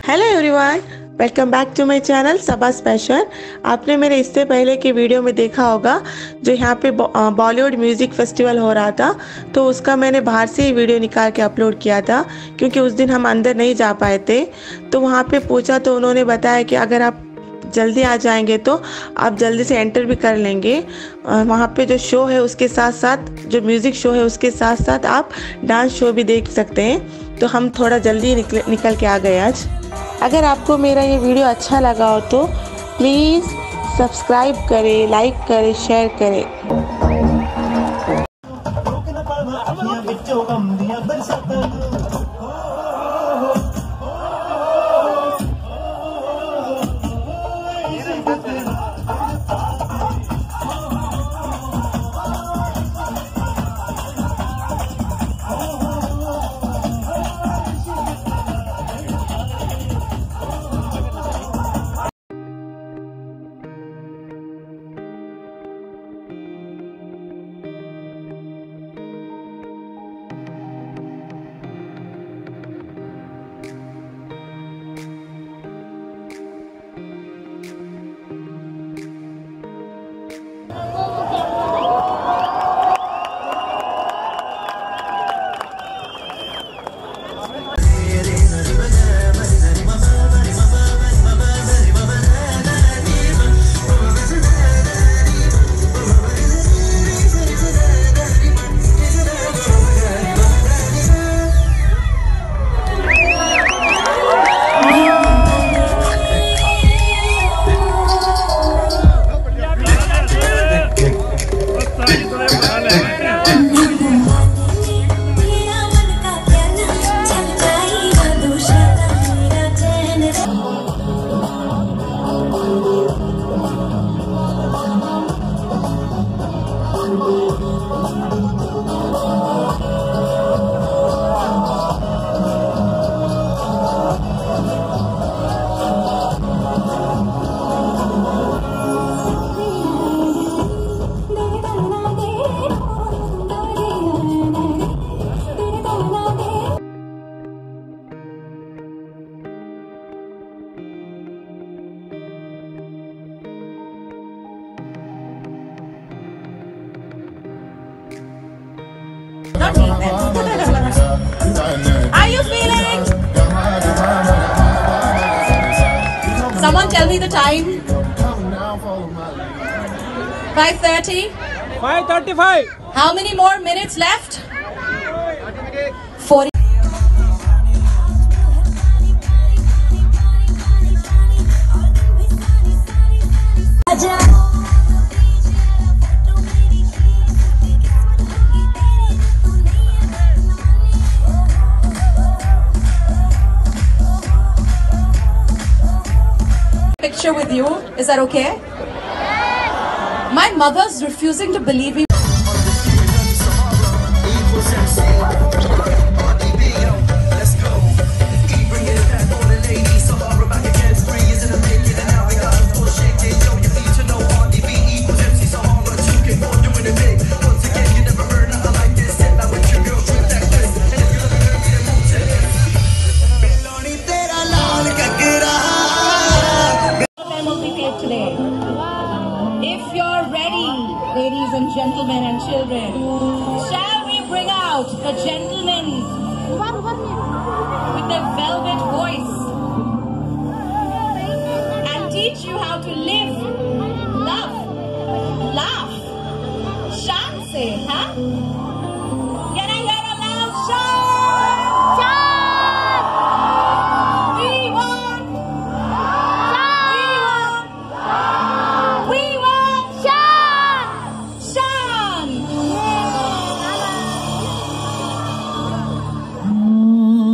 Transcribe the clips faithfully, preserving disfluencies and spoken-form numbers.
Hello everyone, welcome back to my channel Saba special. आपने मेरे इससे पहले की वीडियो में देखा होगा जो यहाँ पे बॉलीवुड म्यूज़िक फेस्टिवल हो रहा था, तो उसका मैंने बाहर से ही वीडियो निकाल के अपलोड किया था क्योंकि उस दिन हम अंदर नहीं जा पाए थे। तो वहाँ पे पूछा तो उन्होंने बताया कि अगर आप जल्दी आ जाएंगे तो आप जल्दी से एंटर भी कर लेंगे। वहाँ पे जो शो है उसके साथ साथ जो म्यूज़िक शो है उसके साथ साथ आप डांस शो भी देख सकते हैं। तो हम थोड़ा जल्दी निकल निकल के आ गए आज। अगर आपको मेरा ये वीडियो अच्छा लगा हो तो प्लीज़ सब्सक्राइब करें, लाइक करें, शेयर करें। Are you feeling? Someone tell me the time. five thirty. five thirty-five. How many more minutes left? forty. Picture with you, is that okay? My mother's refusing to believe me. Today. If you're ready, ladies and gentlemen and children, shall we bring out the gentlemen with their velvet voice and teach you how to live, love, laugh. Shaan say, huh? Can I hear a loud Shaan? Shaan! We want We want Shaan! Shaan!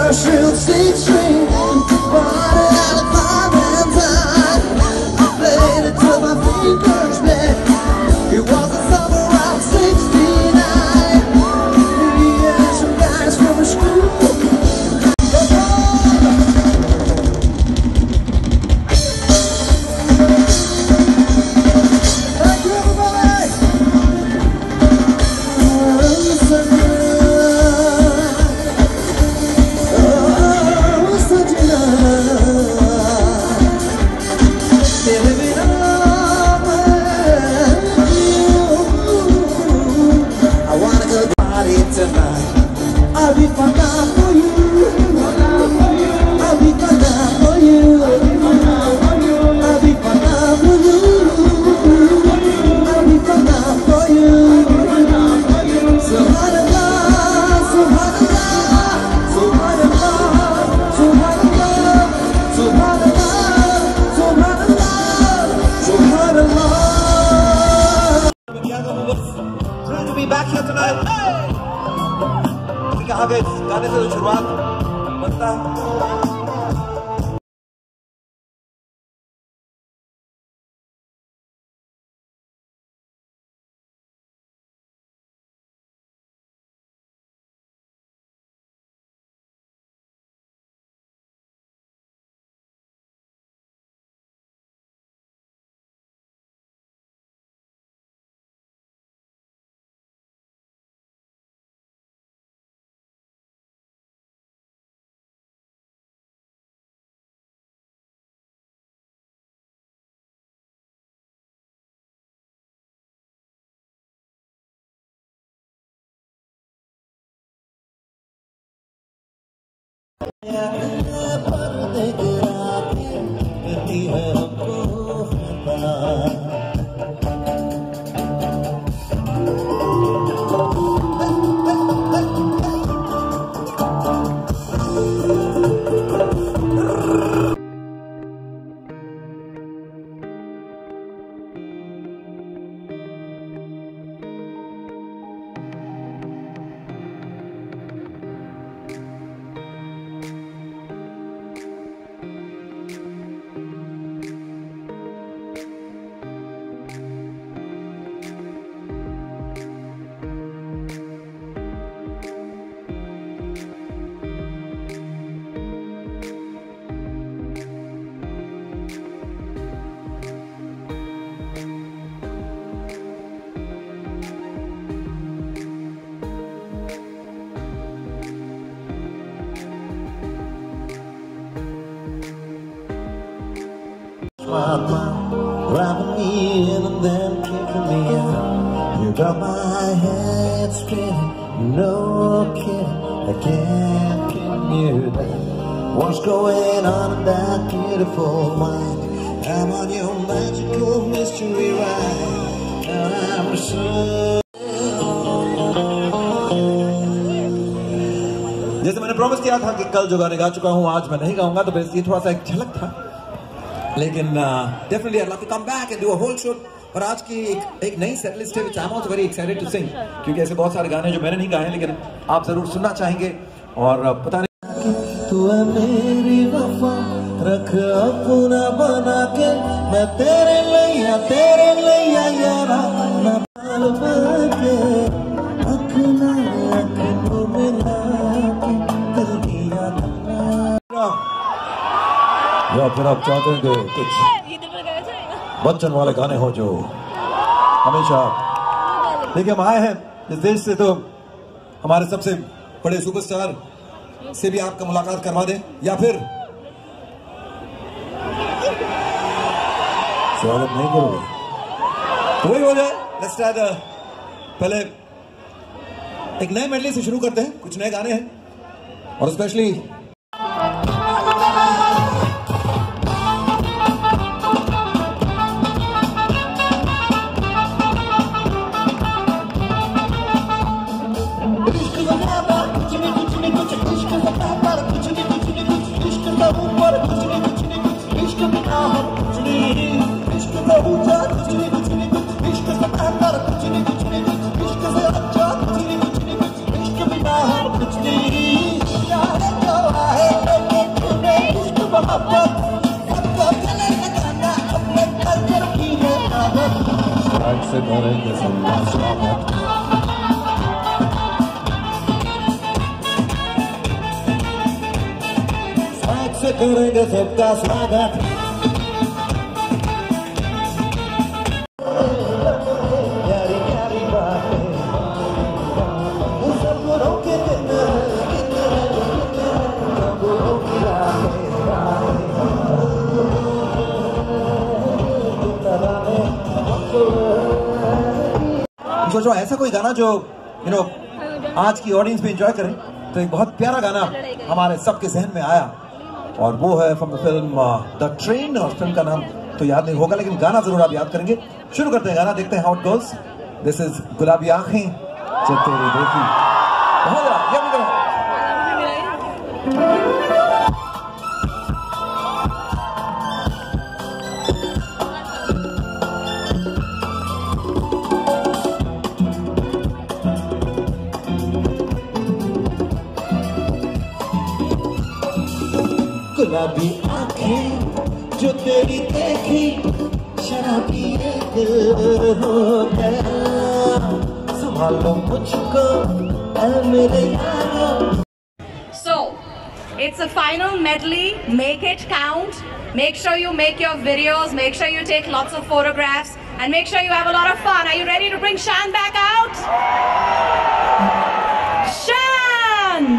a shrill six string, bought it out of five and time. I played it till my fingers bled. It was the summer of sixty-nine. Me and some guys from the school. Thank you, everybody. I'll be for now for you. I'll be for now for you. I'll be for now for you. I'll be for now for you. I'll be for now for you. Subhanallah, subhanallah, subhanallah, subhanallah, subhanallah, subhanallah. Trying to be back here tonight. कहाँ गए गाने से शुरुआत बनता grabbing me in and then kicking me out. You got my head spinning, no kidding, I can't pin you down. What's going on in that beautiful mind? I'm on your magical mystery ride, and I'm so. जैसे मैंने promise किया था कि कल जो गाने गा चुका हूँ आज मैं नहीं गाऊंगा, तो बस ये थोड़ा सा एक झलक था, लेकिन definitely I'd love to come back and do a whole shoot. और आज की एक, एक नई सेट लिस्ट है which I'm also very excited to sing, क्योंकि ऐसे बहुत सारे गाने जो मैंने नहीं गाए लेकिन आप जरूर सुनना चाहेंगे. और पता नहीं तू है मेरी वफा, रख अपना बना के मैं तेरे लिया तेरे लिया यारा ना पाल के अपना अपनों मिला के दिल दिया था. या फिर आप चाहते हैं कि कुछ बच्चन वाले गाने हो जो हमेशा. देखिए हम आए हैं इस देश से, तो हमारे सबसे बड़े सुपरस्टार से भी आपका मुलाकात करवा दें, या फिर स्वागत नहीं करोगे तो वही हो जाए. Let's start. पहले एक नए मेडली से शुरू करते हैं, कुछ नए गाने हैं और स्पेशली से करेंगे सबका स्वागत। साथ से करेंगे सबका स्वागत। सोचो ऐसा कोई गाना जो यू नो आज की ऑडियंस भी एंजॉय करें, तो एक बहुत प्यारा गाना हमारे सबके जहन में आया और वो है from the film the train. और फिल्म का नाम तो याद नहीं होगा लेकिन गाना जरूर आप याद करेंगे। शुरू करते हैं गाना, देखते हैं how it goes. This is Gulabi Aankhen जो तेरी देखी। बहुत जरा ये भी करो। गुलाबी आंखें जो तेरी देखी, शराबी ये दिल हो गया, संभालो मुझको ऐ मेरे यारो। So, it's a final medley. Make it count. Make sure you make your videos. Make sure you take lots of photographs, and make sure you have a lot of fun. Are you ready to bring Shaan back out? Shaan!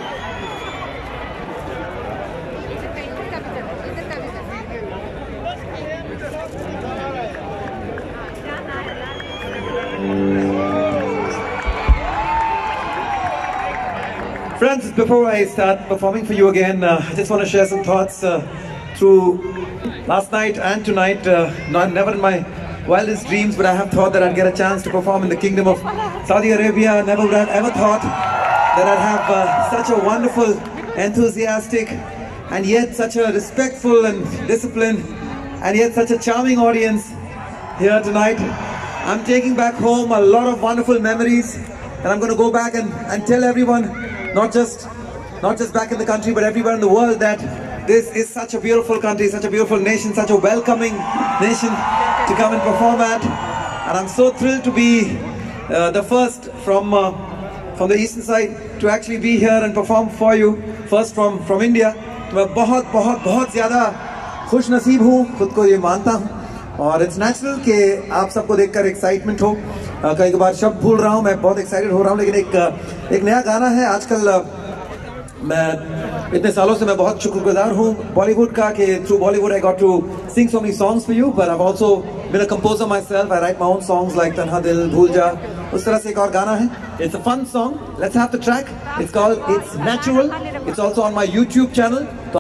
Friends, before I start performing for you again, uh, I just want to share some thoughts uh, through last night and tonight. Uh, not, never in my wildest dreams would I have thought that I'd get a chance to perform in the Kingdom of Saudi Arabia. Never would I have ever thought that I'd have uh, such a wonderful, enthusiastic, and yet such a respectful and disciplined, and yet such a charming audience here tonight. I'm taking back home a lot of wonderful memories, and I'm going to go back and, and tell everyone, not just not just back in the country but everywhere in the world, that this is such a beautiful country, such a beautiful nation, such a welcoming nation to come and perform at. And I'm so thrilled to be uh, the first from uh, from the eastern side to actually be here and perform for you, first from from India. मैं बहुत बहुत बहुत ज़्यादा खुश नसीब हूँ, खुद को ये मानता हूँ, और इट्स नेचुरल कि आप सबको देखकर एक्साइटमेंट हो। कई बार शब्द भूल रहा हूँ, मैं बहुत एक्साइटेड हो रहा हूँ, लेकिन एक एक नया गाना है आजकल। मैं इतने सालों से मैं बहुत शुक्रगुजार हूँ बॉलीवुड का कि through Bollywood I got to sing so many songs for you, but I have also been a composer myself. I write my own songs like Tanha Dil, भूल जा, उस तरह से एक और गाना है। It's a fun song, let's have the track. It's called it's natural. It's also on my YouTube channel, तो